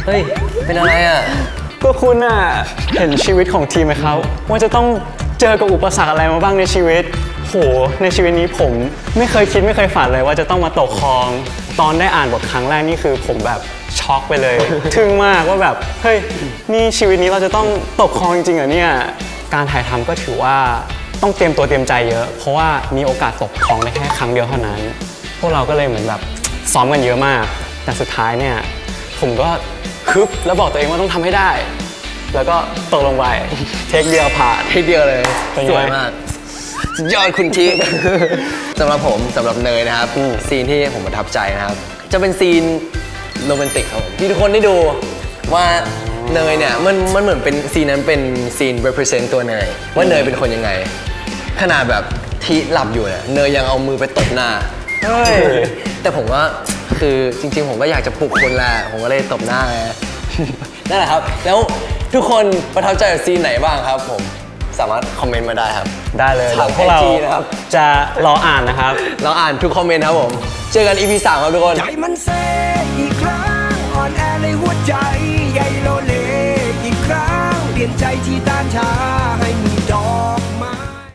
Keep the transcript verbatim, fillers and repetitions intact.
เฮ้ยเป็นอะไรอ่ะก็คุณอ่ะเห็นชีวิตของทีมไหมครับว่าจะต้องเจอกับอุปสรรคอะไรมาบ้างในชีวิตโหในชีวิตนี้ผมไม่เคยคิดไม่เคยฝันเลยว่าจะต้องมาตกคลองตอนได้อ่านบทครั้งแรกนี่คือผมแบบช็อกไปเลย ทึ่งมากว่าแบบเฮ้ยนี่ชีวิตนี้เราจะต้องตกคลองจริงๆเหรอเนี่ยการถ่ายทำก็ถือว่าต้องเตรียมตัวเตรียมใจเยอะเพราะว่ามีโอกาสตกคลองได้แค่ครั้งเดียวเท่านั้นพวกเราก็เลยเหมือนแบบซ้อมกันเยอะมากแต่สุดท้ายเนี่ยผมก็คึบแล้วบอกตัวเองว่าต้องทำให้ได้แล้วก็ตกลงไปเทคเดียวผ่านเทคเดียวเลยสวยมากยอดคุณทีสำหรับผมสำหรับเนยนะครับซีนที่ผมประทับใจนะครับจะเป็นซีนโรแมนติกครับผมที่ทุกคนได้ดูว่าเนยเนี่ยมันมันเหมือนเป็นซีนนั้นเป็นซีน represent ตัวเนยว่าเนยเป็นคนยังไงขนาดแบบทีหลับอยู่เนี่ยเนยยังเอามือไปตบหน้าแต่ผมว่าคือจริงๆผมก็อยากจะปลุกคนแหละผมก็เลยตบหน้าไงนั่นแหละครับแล้วทุกคนประทับใจกับซีนไหนบ้างครับผมสามารถคอมเมนต์มาได้ครับได้เลยเดี๋ยวพวกเราจะรออ่านนะครับเราอ่านทุกคอมเมนต์ครับผมเจอกัน อี พี สามครับทุกคนใจมันเซอีกครั้งอ่อนแอในหัวใจใหญ่โลเลอีกครั้งเปลี่ยนใจที่ได้